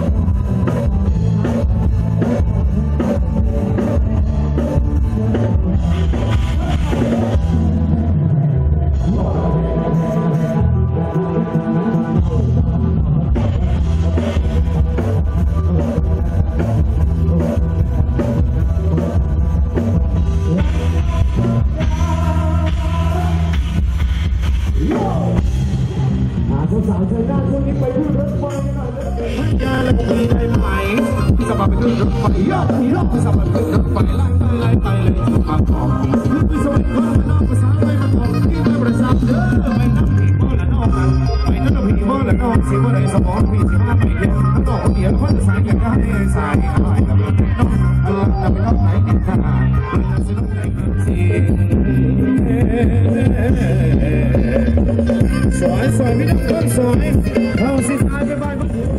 สวยสวยพี่น้องคนสวยเอาสิตายไปบ้าน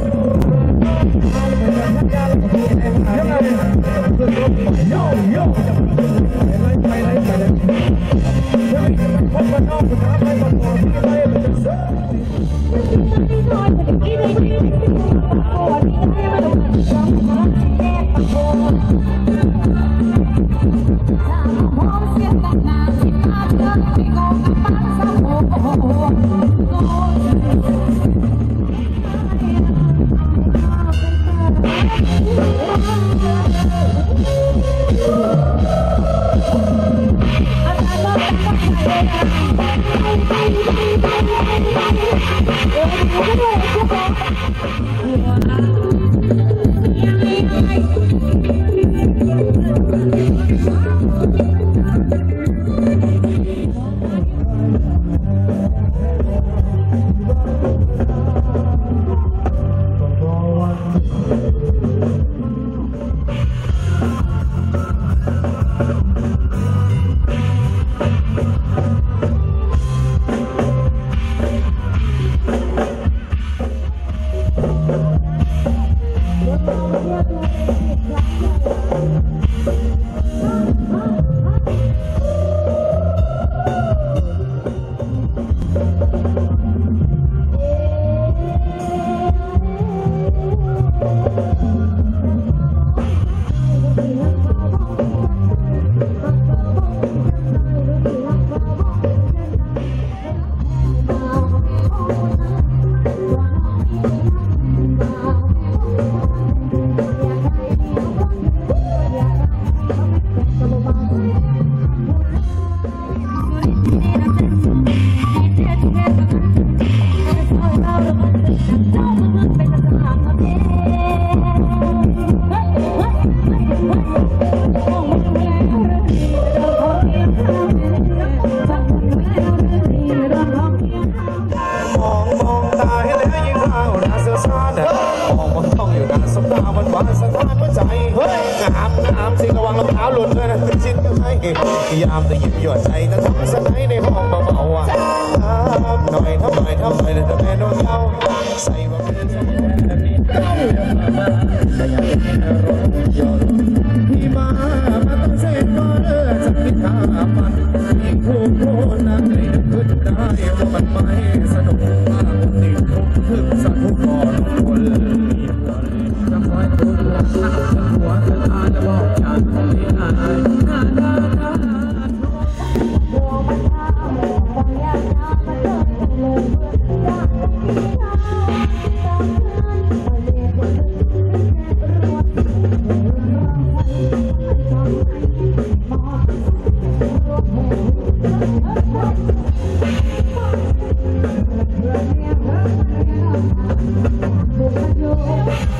โยโย่ไปเลยไปเลยคนบ้านนอกคนไทยบ้านนอกที่ไปเป็นเสืยามจะหยิบหยดใจจะทำสไนในห้องเบาๆอ่ะทำหน่อยทำหน่อยทำหน่อยแต่แม่โดนเย้าใส่ว่าเป็นที่มาต้องเส้นมาเลิกจากพิธามันอีกผู้คนนั้นได้ขึ้นได้ว่ามันไม่สนุกมากติดทุกข์ขึ้นสักทุกก่อนคนจะคอยดูหัวข้าหัวจะทานจะบอกฉันที่ไหน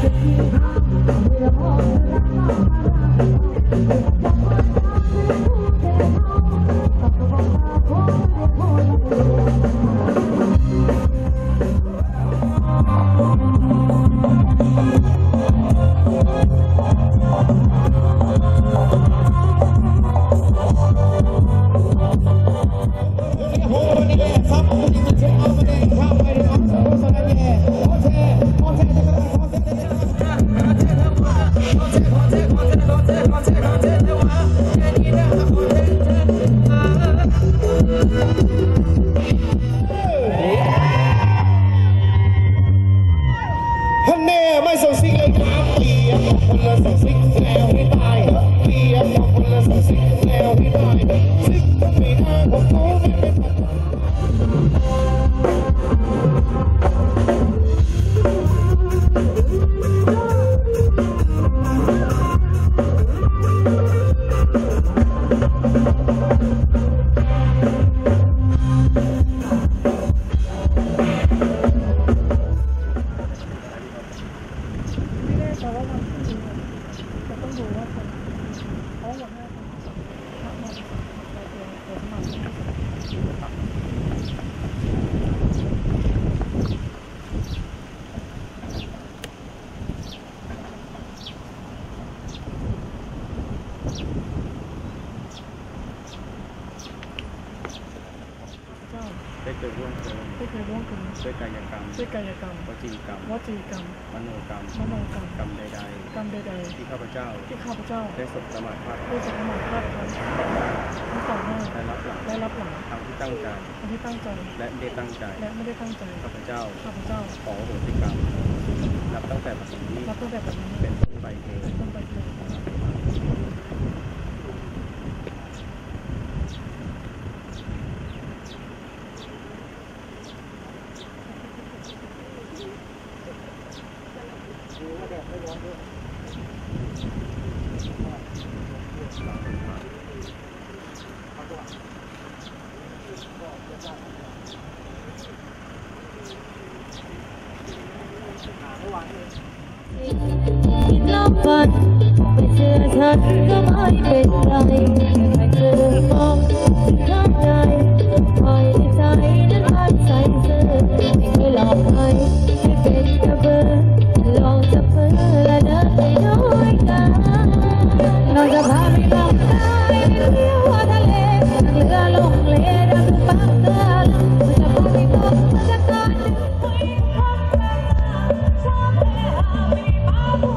ไม่ส่งซิกเลยครับเปียกคนละส่งซิกแล้วให้ตายเปียกคนละส่งซิกแล้วให้ตายซิกไม่ได้ผมรู้ไม่เป็นได้เคยร่วมเกินด้วยกายกรรมวจีกรรมมโนกรรมกรรมใดๆที่ข้าพเจ้าได้สบประมาทพลาดทั้งต่อหน้าและรับหลังทั้งที่ตั้งใจและไม่ได้ตั้งใจข้าพเจ้าขอโหสิกรรมนับตั้งแต่บัดนี้เป็นต้นไปเองแล้วฝันไม่เชื่อฉันก็ไม่เป็นไรแต่เธอมองข้างในปล่อยใจนั้นมันใส่เสื้อไม่เคยหลอกใครไม่เป็นกระเบื้องลองจับมือและเดินไปด้วยกันน้องจะพาไปลองใต้เที่ยวทะเลนั่งเรือลงเลดังปังเรือลงมันจะพาไปตกมันจะกอดดึงไปข้างหน้าชอบไปหาไปบ้าบุญ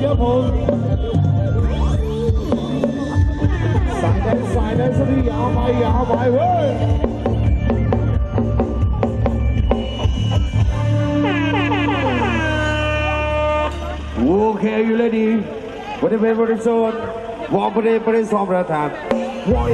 ครับผมสายแดนสตียาวไปเว้ยโอเคอยู่เลยดีวันนี้เป็นบริษัทวอลประเดี๋ยวสองประธานวอล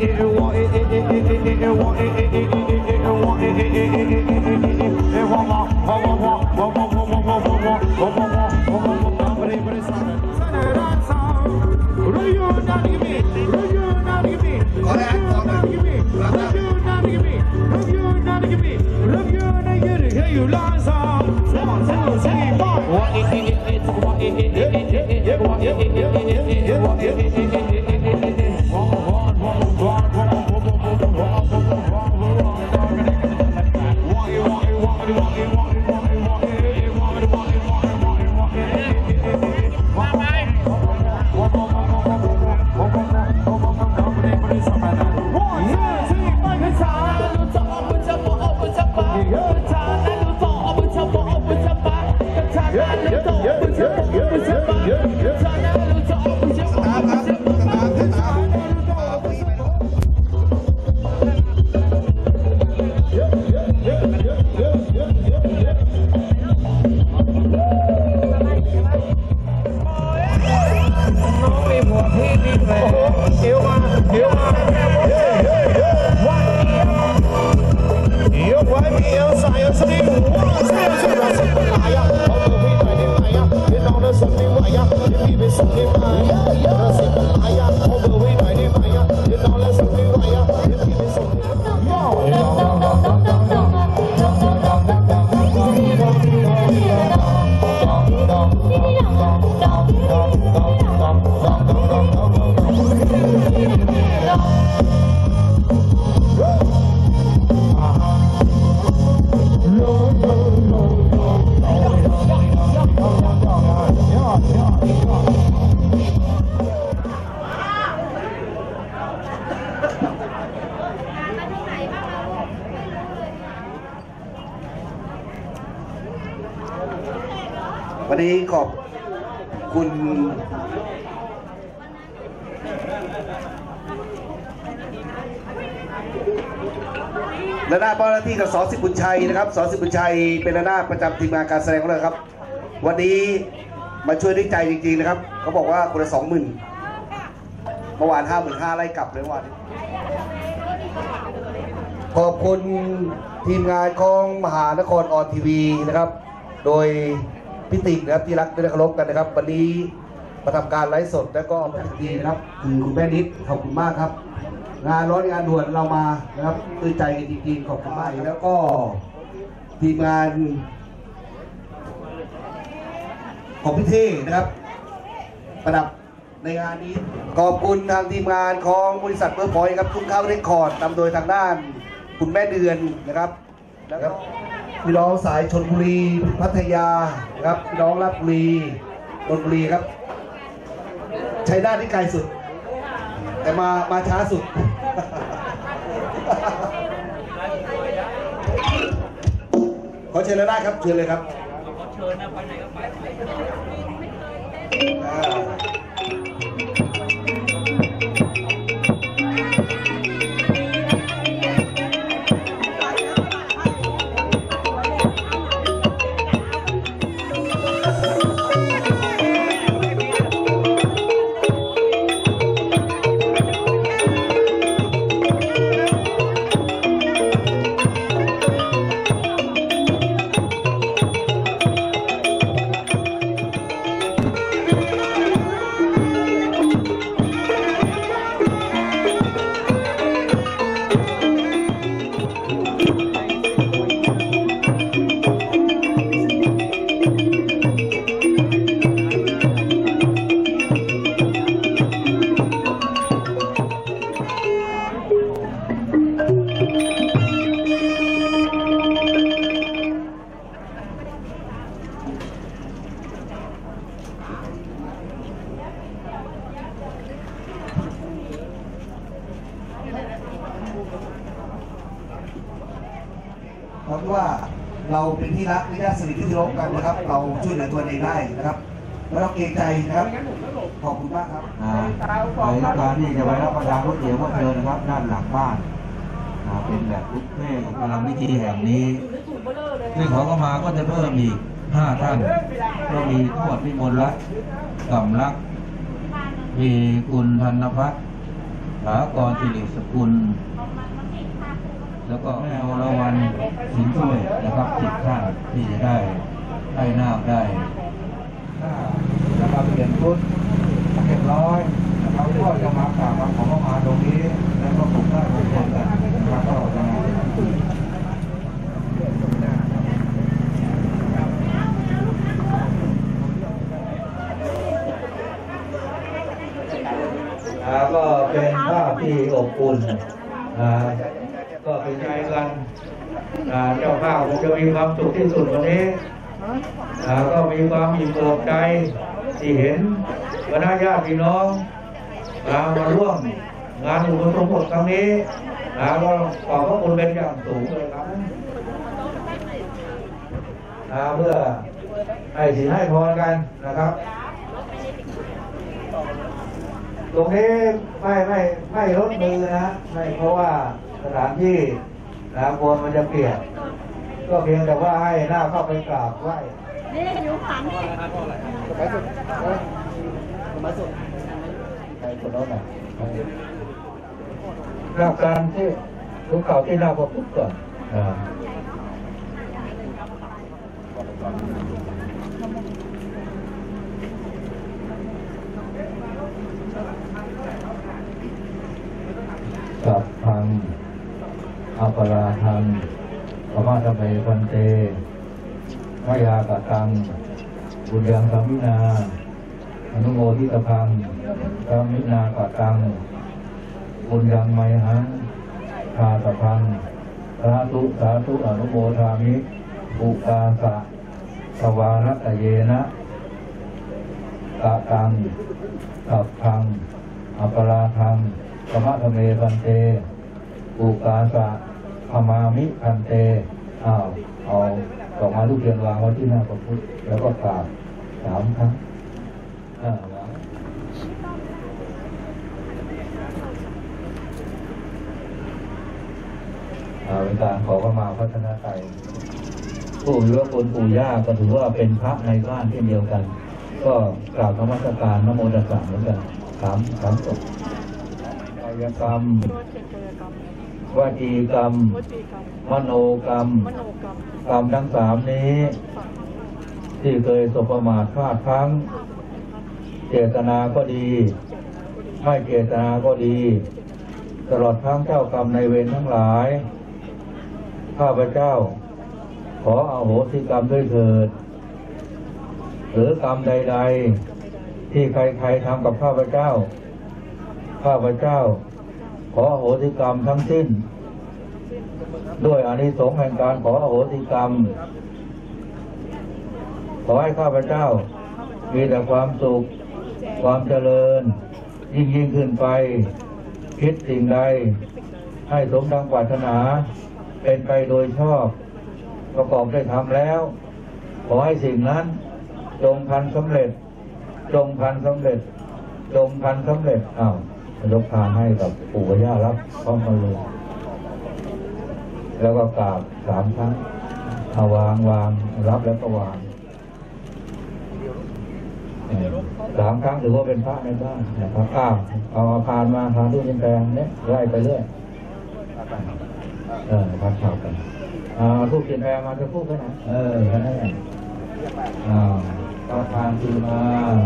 วันนี้ขอบคุณระนาดเจ้าหน้าที่กับส.สิบุญชัยนะครับส.สิบุญชัยเป็นระนาดประจำทีมงานการแสดงของเราครับวันนี้มาช่วยด้วยใจจริงๆนะครับเขาบอกว่าคนละ 20,000 เมื่อวาน 55,000ไล่กลับเลยวันนี้ขอบคุณทีมงานของมหานครออนทีวีนะครับโดยพิติกนะครับที่รักและเคารพกันนะครับวันนี้มาทำการไลฟ์สดแล้วก็มาถึงดีนะครับคือคุณแม่นิดขอบคุณมากครับงานร้อนงานด่วนเรามานะครับด้วยใจจริงๆขอบคุณมากแล้วก็ทีมงานของพี่เท่นะครับประดับในงานนี้ขอบคุณทางทีมงานของบริษัทเบอร์พอยต์ครับทุกข้าวเรคคอร์ดนำโดยทางด้านคุณแม่เดือนนะครับแล้วก็พี่น้องสายชลบุรีพัทยานะครับพี่น้องราชบุรีนนทบุรีครับชัยนาทที่ไกลสุดแต่มาช้าสุดขอเชิญแล้วได้ครับเชิญเลยครับเชิญนะไปไหนก็ไปเพราะว่าเราเป็นที่รักและญาติสนิทที่เคารพกันนะครับเราช่วยเหลือตัวเองได้นะครับไม่ต้องเกรงใจนะครับขอบคุณมากครับในการที่จะไปรับประทานก๋วยเตี๋ยวก็เชิญนะครับด้านหลังบ้านเป็นแบบบุฟเฟ่ต์กำลังวิธีแห่งนี้ซึ่งเขาก็มาก็จะเพิ่มอีก5 ท่านก็มีทวดพิมลรัตน์กำลักมีคุณธนพัฒน์ถากรสิริสกุลแล้วก็แม่วรวรรณสินช่วยนะครับ10 ท่านที่จะได้ให้นาคได้นะครับเปลี่ยนชุดเรียบร้อยนะครับก็จะมากราบมาขอเข้ามาตรงนี้แล้วก็ปลุกได้ทุกคนกันนะครับก็จะก็เป็นภาพที่อบอุ่นก็เป็นใจกันเจ้าภาพคงจะมีความสุขที่สุดวันนี้ก็มีความอิ่มเอิบใจที่เห็นคณะญาติพี่น้องมาร่วมงานอุปสมบทครั้งนี้ก็ขอบพระคุณเป็นอย่างสูงเลยครับเพื่อให้สินให้พรกันนะครับตรงนี้ไม่ลดมือนะไม่เพราะว่าสถานที่กลัวมันจะเปียกก็เพียงแต่ว่าให้หน้าเข้าไปกราบไหว้นี่อยู่ขันไปสุดมาสุดไปสุดแล้วนะหลักการที่ทุกข่าวที่หน้าพอปุ๊บก่อนสัพพังอปราทังธรรมะธรรมพันเตมยากตังบุญยังสัมมินาอนุโมทิตพังสัมมินากตังบุญยังไมหังชาตพังสาธุสาธุอนุโมทามิอุกาสะสวารัตเยนะกตังสัพพังอปราทังธรรมะธรรมพันเตอุกาสะพมามิพันเตเอาดอกไม้ลูกเทียนวางไว้ที่หน้าพระพุทธแล้วก็กราบ3 ครั้งเป็นการขอเข้ามาพัฒนาใจผู้มีพระคุณปู่ย่าก็ถือว่าเป็นพระในบ้านเช่นเดียวกันก็กราบนมัสการนโมตัสสะเหมือนกัน3 จบกายกรรมวจีกรรมมโนกรรมกรรมทั้ง3นี้ที่เคยสบประมาทพลาดพลั้งเจตนาก็ดีไม่เจตนาก็ดีตลอดทั้งเจ้ากรรมในเวรทั้งหลายข้าพเจ้าขออโหสิกรรมด้วยเถิดหรือกรรมใดๆที่ใครๆทำกับข้าพเจ้าขออโหสิกรรมทั้งสิ้นด้วยอานิสงส์แห่งการขออโหสิกรรมขอให้ข้าพเจ้ามีแต่ความสุขความเจริญยิ่งขึ้นไปคิดสิ่งใดให้สมดังปรารถนาเป็นไปโดยชอบประกอบได้ทำแล้วขอให้สิ่งนั้นจงพันสำเร็จยกทานให้กับปู่ย่ารับพร้อมกันเลยแล้วก็กราบ3 ครั้งวางรับแล้วก็วาง3 ครั้งถือว่าเป็นพระในบ้านนะครับเอาพานมาพานตู้ยินแปลงเนี่ยไล่ไปเรื่อยพัดเผากันทูบเทียนแพรมาจะพูดกันนะแค่นั้นเองก็ทานคือมา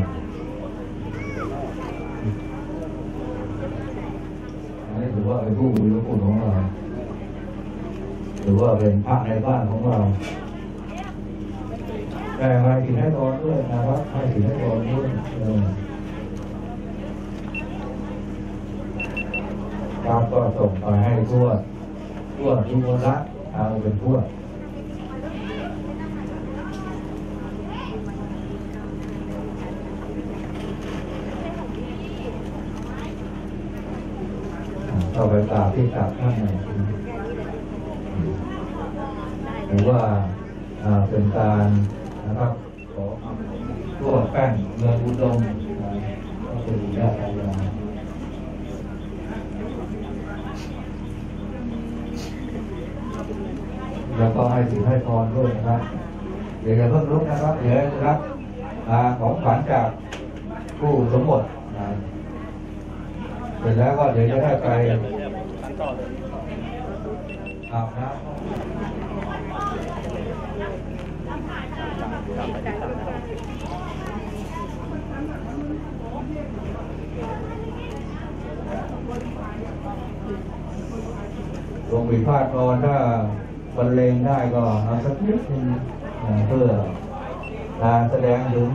อันนี้ถือว่าเป็นผู้มีพระคุณของเราถือว่าเป็นพระในบ้านของเราแต่ให้สินให้พรด้วยนะครับให้สินให้พรด้วยครับก็ส่งไปให้ทั่วทุกคนละเอาเป็นทั่วเข้าไปกราบที่กราบข้างในหรือว่าเป็นการนะครับขอทั่วแป้งเมืองอุดมก็คือญาติญาติแล้วก็ให้สินให้พรด้วยนะครับเดี๋ยวจะเพิ่งลุกนะครับเดี๋ยวรับของขวัญจากผู้สมบทเสร็จแล้วก็เดี๋ยวจะได้ไปอาบน้ำลงไปพาดนอนถ้าบรรเลงได้ก็เอาสักนิดนึงเพื่อแสดงถึง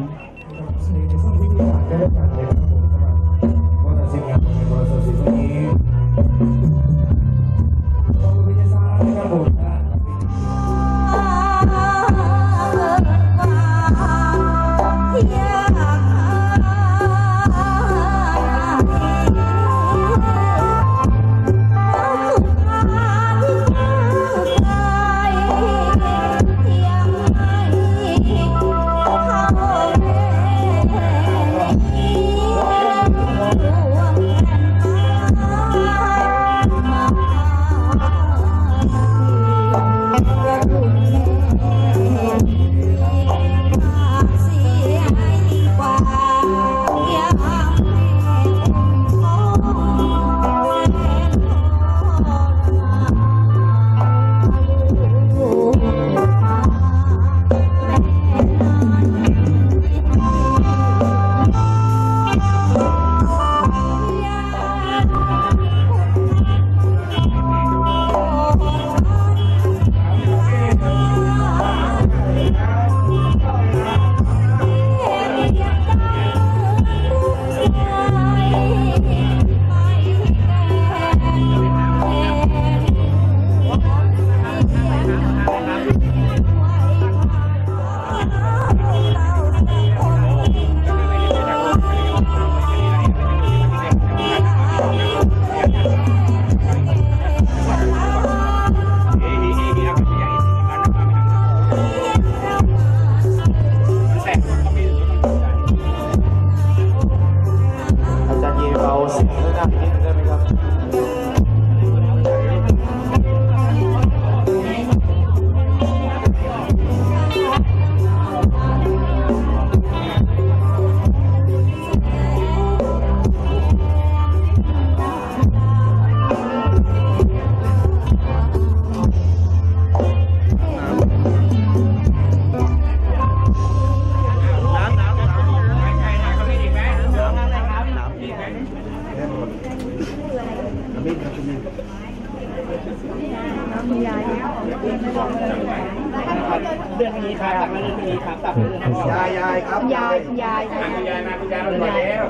เรื่องนี้ครับเรื่องนี้ครับตัดเรื่องยายครับยายมาคุณยายมาแล้ว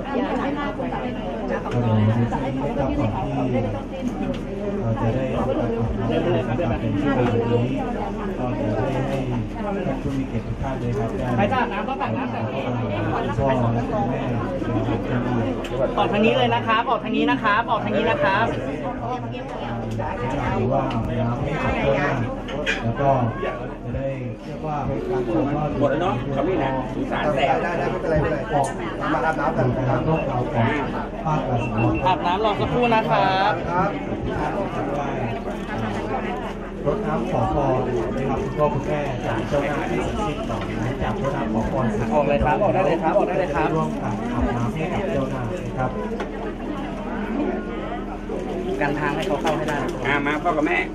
เราจะได้เป็นที่วันนี้ก็จะได้ให้ผู้มีเกียรติทุกท่านเลยครับไปตักน้ำก็ตักน้ำแต่พ่อและแม่ออกทางนี้เลยนะครับออกทางนี้นะครับออกทางนี้นะครับหรือว่าน้ำไม่ขัดเกินแล้วก็จะได้เรียกว่าการทำว่าหมดแล้วเนาะเขาไม่นะสื่อสารแต่ได้ไม่เป็นไรไม่เป็นไรมาอาบน้ำกันนะครับโลกเราของภาคการศึกษาอาบน้ำรอสักครู่นะครับรดน้ำขอพรนะครับคุณพ่อคุณแม่จากเจ้าหน้าที่ศักดิ์สิทธิ์ต่อนะจากรดน้ำขอพรออกเลยครับออกได้เลยครับออกได้เลยครับร่วมกันอาบน้ำให้กับเจ้าหน้านะครับกันทางให้เขาเข้าให้ได้มาพ่อกับแม่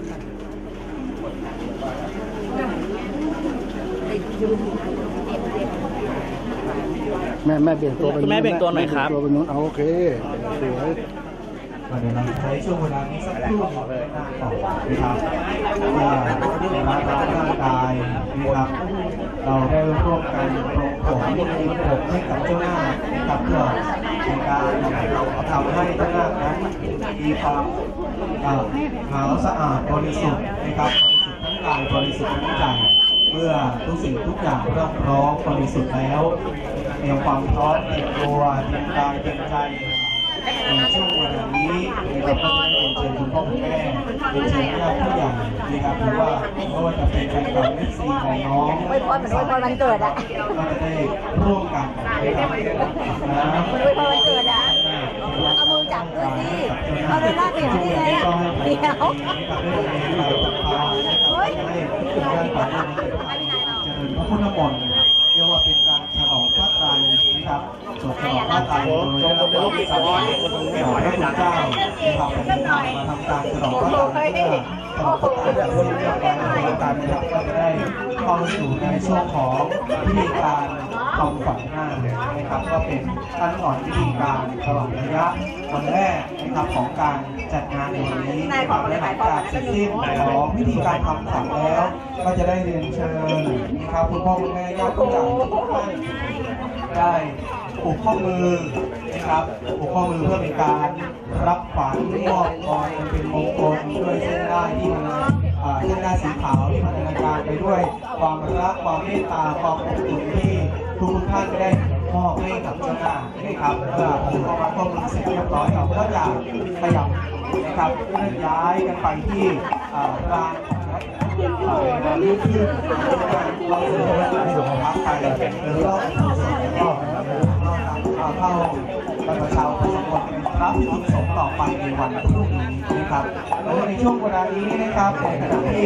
แม่เปลี่ยนตัวเป็นแม่เปลี่ยนตัวหน่อยครับตัวเป็นนู้นโอเคสวยเดี๋ยวเราใช้ช่วงเวลานี้สักครู่นึงต่อนะครับเพื่อรักษาร่างกายนะครับเราได้ร่วมกันปกให้กับเจ้าหน้านะครับเพื่อในการทำให้เจ้าหน้านั้นมีความขาวสะอาดบริสุทธิ์นะครับบริสุทธิ์ทั้งกายบริสุทธิ์ทั้งใจเมื่อทุกสิ่งทุกอย่างเรียบร้อยบริสุทธิ์แล้วเตรียมความพร้อมเตรียมตัวเตรียมกายเตรียมใจในช่วงเวลานี้เราก็ได้เชิญคุณพ่อคุณแม่เป็นเชิญญาติผู้ใหญ่นะครับหรือว่าไม่ว่าจะเป็นแฟนคลับFCในน้องอวยพรเหมือนอวยพรวันเกิดอ่ะก็จะได้ร่วมกันนะครับมันอวยพรวันเกิดอ่ะเอามือจับด้วยสิเอาเดินหน้าเปลี่ยนที่เลยอ่ะเดี๋ยวเฮ้ยจะได้เจริญพระพุทธมนต์เรียกว่าเป็นการฉลองพระไตรนะครับสวดฉลองพระไตรโดยได้รับการสั่งจากพระคุณเจ้านะครับมาทำการฉลองพระไตรเพื่อฉลองพระไตรเพื่อการนะครับก็จะได้เข้าสู่ในช่วงของพิธีการทำฝันหน้านะครับก็เป็นขั้นตอนพิธีการตลอดระยะวันแรกนะครับของการจัดงานในวันนี้นะครับและหลังจากเสร็จสิ้นของพิธีการทำฝันแล้ว ก็จะได้เรียนเชิญนะครับคุณพ่อคุณแม่ญาติผู้ใหญ่ทุกท่านได้ผูกข้อมือนะครับผูกข้อมือเพื่อเป็นการรับขวัญมอบพรเป็นมงคลด้วยเส้นได้ที่มันเส้นได้สีขาวที่มันเป็นการไปด้วยความรักความเมตตาความอบอุ่นที่ทุกท่านได้มอบให้กับเจ้าหน้านะครับเมื่อผูกข้อมือเสร็จเรียบร้อยเราก็จะขยับนะครับเคลื่อนย้ายกันไปที่ลานรีบขึ้นเราจะได้ส่งพักไปหรือรอบก็เข้าบรรพชาอุปสมบทเป็นพระภิกษุสงฆ์ต่อไปในวันพรุ่งนี้นะครับและในช่วงเวลานี้นะครับในขณะที่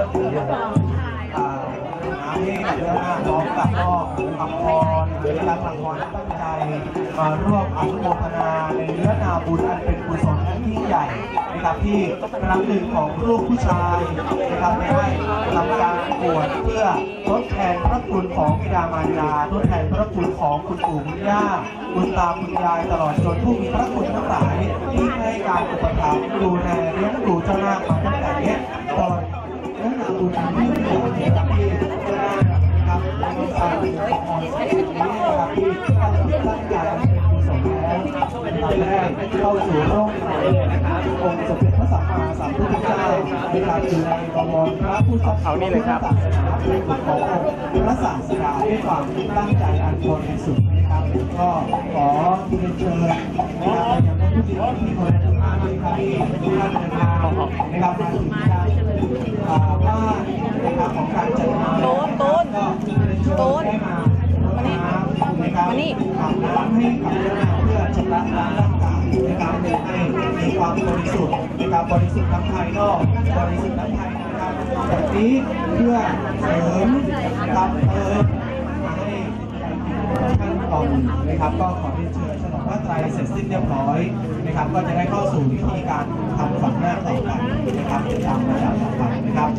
ที่กับเรื่องหน้าพร้อมกับก็ทำพรนะครับทำพรตั้งใจมาร่วมอนุโมทนาในเนื้อนาบุญอันเป็นกุศลอันยิ่งใหญ่นะครับที่ครั้งหนึ่งของลูกผู้ชายนะครับได้ทำการบวชเพื่อทดแทนพระคุณของบิดามารดาทดแทนพระคุณของคุณปู่คุณย่าคุณตาคุณยายตลอดจนผู้มีพระคุณทั้งหลายที่ให้การอุปถัมภ์ดูแลเลี้ยงดูเจ้าหน้ามาตั้งแต่เล็กตอนเนื้อนาบุญอันยิ่งใหญ่นะครับที่ครับในสายของอ่อนสายนี้นะครับที่ตั้งใจเป็นกุศลแล้วเราได้เข้าสู่ร่มองค์สมเด็จพระสัมมาสัมพุทธเจ้านะครับอยู่ในกมลพระพุทธศาสนาเป็นบุตรขององค์พระศาสดาด้วยความตั้งใจอันบริสุทธิ์นะครับก็ขอเรียนเชิญนะครับอย่างผู้ที่มีคนทุกท่านนะครับที่ทุกท่านเดินทางนะครับมาถึงการบ้านนะครับของการจัดงานก็ได้มามานี่อาบน้ำให้กับเจ้าหน้าเพื่อชำระล้างร่างกายนะครับให้มีความบริสุทธิ์นะครับบริสุทธิ์ทั้งภายนอกบริสุทธิ์ทั้งภายในนะครับแบบนี้เพื่อเสริมนะครับให้ขั้นตอนนะครับก็ขอเรียนเชิญฉลองพระไตรเสร็จสิ้นเรียบร้อยนะครับก็จะได้เข้าสู่วิธีการทำฝันหน้าต่อไปนะครับตามระดับต่อไปนะครับ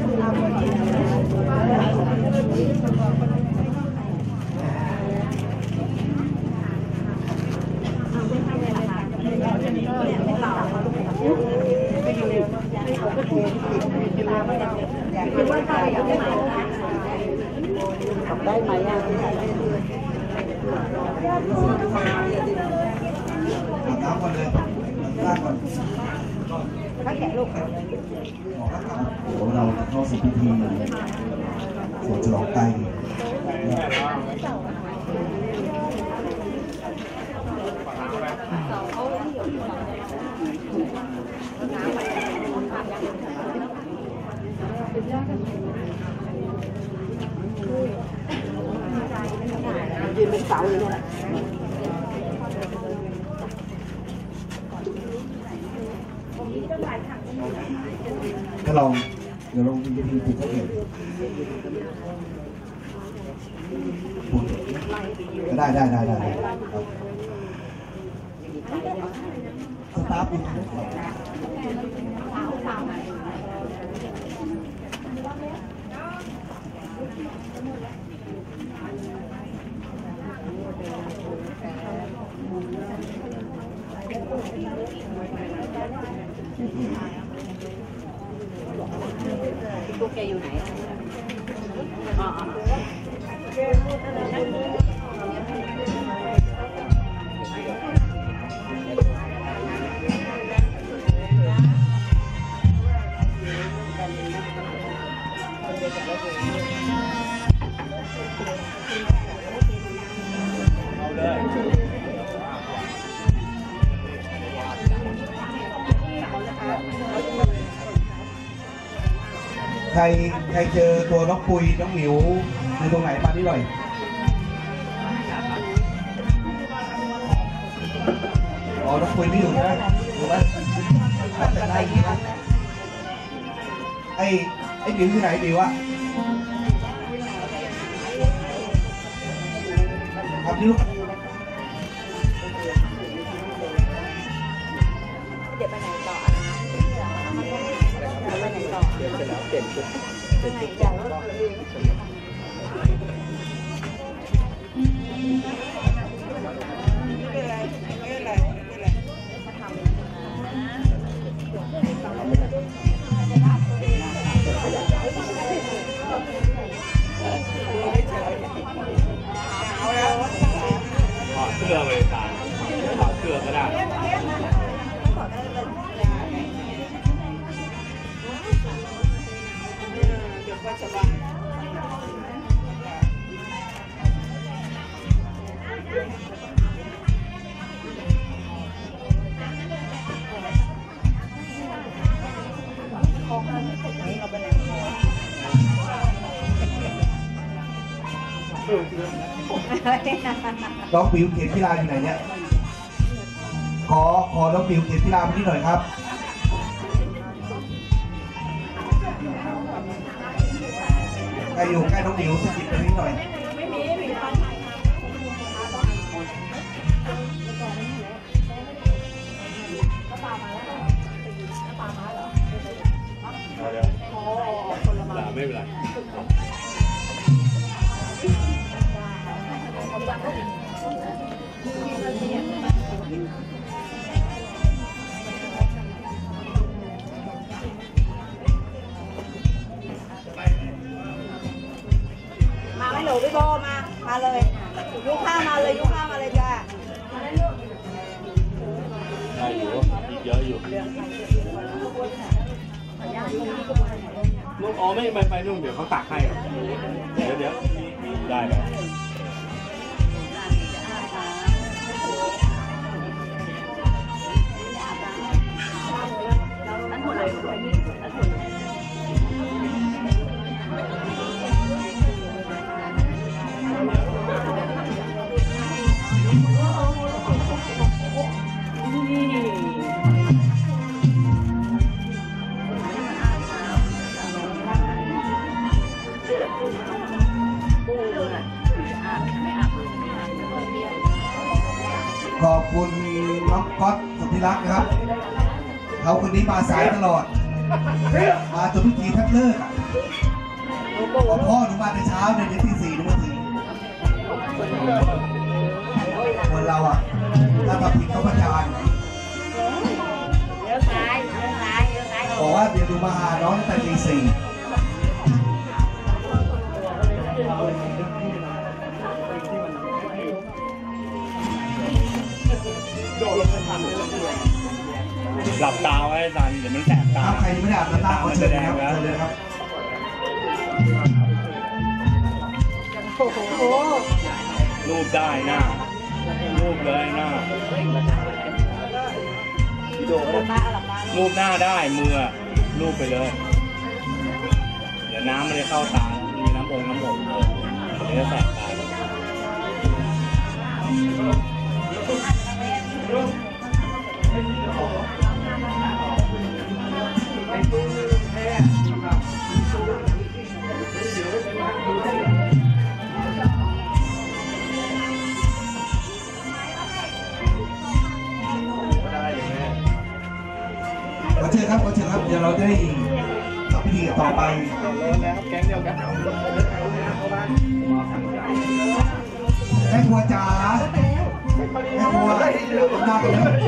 ได้ไหมอ่ะน้ำก่อนเลยน้ำก่อนถ้าแกะลูกเราเข้าสู่พิธีสวดฉลองไตรยืนเป็นเสาเลยเนี่ยถ้าลองเดี๋ยวลองดูพิธีปลุกเขาเองปลุกได้สตาร์ทปลุกลูกแกอยู่ไหนใครเจอตัวน้องปุยน้องหมิวอยู่ตรงไหนมาที่หน่อยอ๋อน้องปุยไม่อยู่ใช่ไหมอยู่ไหมแต่ได้ยินนะไอ้หมิวที่ไหนหมิวอะครับลูกเดี๋ยวไปไหนต่อไปไหนต่อเดี๋ยวไปแล้วเปลี่ยนชุดไปไหนต่อเสื้อไปตายเสื้อก็ได้น้องปิวเขียนพิลาอยู่ไหนเนี่ยขอน้องปิวเขียนพิลามาที่หน่อยครับใครอยู่ใกล้น้องปิวสกิปไปนิดหน่อยไม่เป็นไรมาไม่หนูพี่โบมาเลยยุข้าวมาเลยยุข้าวมาเลยจ้าได้อยู่อีกเยอะอยู่ลูกอ๋อไม่ไปนู่นเดี๋ยวเขาตักให้เดี๋ยวได้แล้วขอบคุณน้องก๊อตสุธิรักษ์นะครับเขาคนนี้มาสายตลอดมาจนพิธีแทบเลิกพ่อหนูมาแต่เช้าในตี 4หนูมาถึงคนเราอ่ะถ้าทำผิดต้องประจานบอกว่าเดี๋ยวดูมาหาน้องตั้งแต่ตี 4 หลับตาไว้ซันเดี๋ยวมันแสบตาใครไม่ได้อาบน้ำตาขอเชิญนะครับเชิญเลยครับรูปได้หน้ารูปเลยหน้ารูปหน้าได้มือรูปไปเลยเดี๋ยวน้ำมันจะเข้าตามีน้ำองน้ำอบเลยเดี๋ยวจะแสบตาขอเชิญครับเดี๋ยวเราจะได้ทำพิธีต่อไปแก๊งเดียวกันแม่ครัวจ๋าแม่ครัวหน้ากันเลย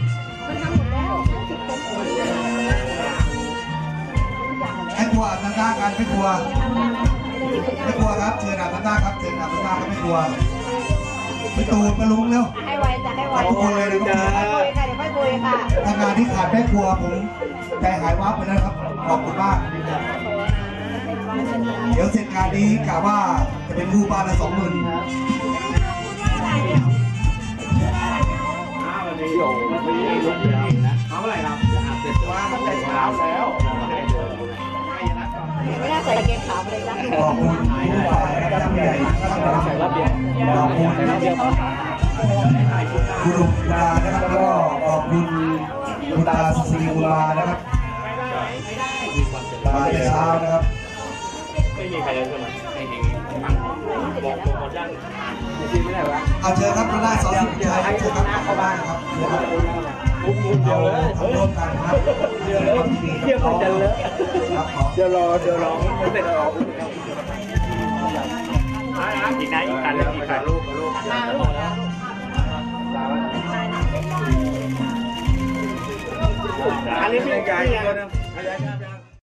แม่ครัวอาบน้ำตากันแม่ครัวครับเชิญอาบน้ำตาครับเชิญอาบน้ำตาครับแม่ครัวไปตูนมาลุงเร็วให้ไวจ้ะให้ไวทุกคนเลยนะครับคุยค่ะเดี๋ยวค่อยคุยค่ะทำงานที่ขาดแม่ครัวผมใจหายวับไปแล้วครับขอบคุณมากเดี๋ยวเสร็จงานนี้กะว่าจะเป็นคู่บ้านละ 20,000 เอาเมื่อไหร่ครับเสร็จว่าตั้งแต่เช้าแล้วขอบคุณผู้ฝ่ายและผู้ใหญ่ขอบคุณคุณลุงดานะครับแล้วก็ขอบคุณคุณตาศรีบุรานะครับมาแต่เช้านะครับไม่มีใครเลยใช่ไหมบอกหมดยังไม่ได้วะเอาเชิญครับคุณได้สอนสิบชายเชิญครับเข้าบ้านครับเดี๋ยวเลยร่วมกันครับเดี๋ยวเลยเที่ยวกันเลยครับเดี๋ยวรอไม่เป็นไรอีกนะอีกการเลยอีกการลูกอันนี้เป็นการ